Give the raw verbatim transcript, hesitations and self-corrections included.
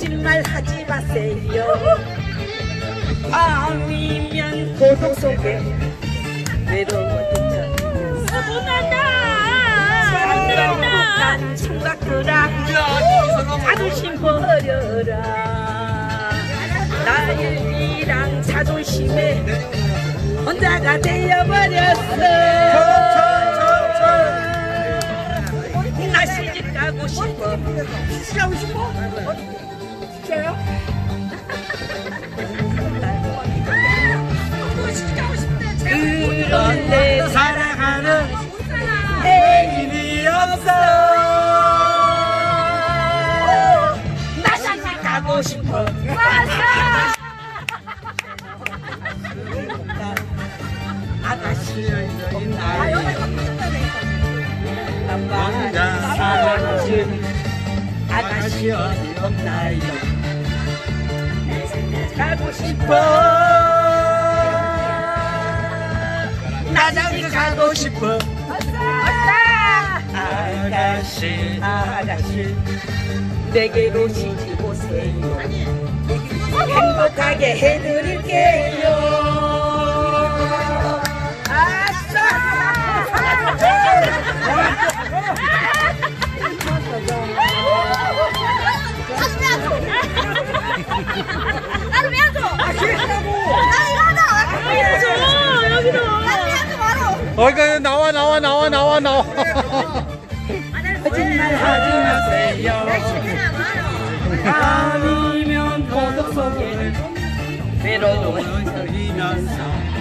거짓말 하지 마세요. 아니면 고독 속에 외로워진 척 못난다 청각들아 자존심 버려라. 나일이랑 자존심에 혼자가 되어버렸어. 나 시집 가고 싶어. 시집 가고 싶어? 진짜요? 시집 가고 싶대. 그런데 사랑하는 애인이 없어. 나 시집 가고 싶어. 아가씨 없나요? 남자 사랑하는 아가씨 어디 없나요? 가고 싶어. 나장이 가고 싶어. 아가씨 아가씨 내게로 시집 오세요. 행복하게 해드릴게요. 나를 왜 안 줘? 아, 싫다고. 나 이거 하나. 여기도 줘. 여기도. 나를 왜 안 줘, 바로. 어, 그러니까 나와, 나와, 나와, 나와, 나와. 거짓말 하지 마세요. 아니면 고독 속에 외로워지면서